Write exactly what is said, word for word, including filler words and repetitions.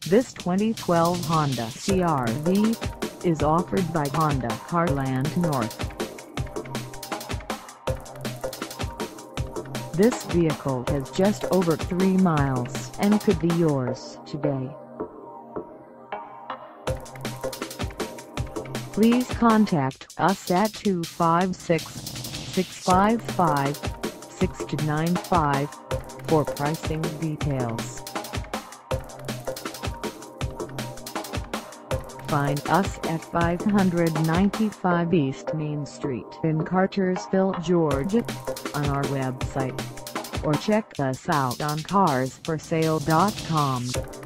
This twenty twelve Honda C R V is offered by Honda Carland North. This vehicle has just over three miles and could be yours today. Please contact us at two five six, six five five, six two nine five for pricing details. Find us at five ninety-five East Main Street in Cartersville, Georgia, on our website, or check us out on cars for sale dot com.